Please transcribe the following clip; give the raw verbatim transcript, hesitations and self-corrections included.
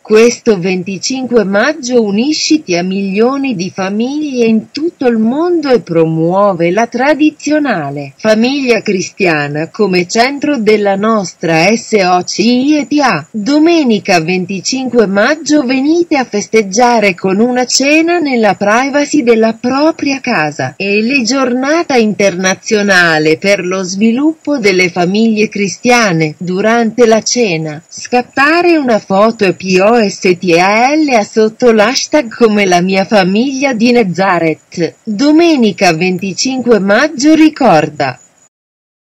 Questo venticinque maggio unisciti a milioni di famiglie in tutto il mondo e promuove la tradizionale famiglia cristiana come centro della nostra società. Domenica venticinque maggio venite a festeggiare con una cena nella privacy della propria casa. È la giornata internazionale per lo sviluppo delle famiglie cristiane. Durante la cena, scattare una foto e P O S T A L sotto l'hashtag come la mia famiglia di Nazareth. Domenica venticinque maggio ricorda.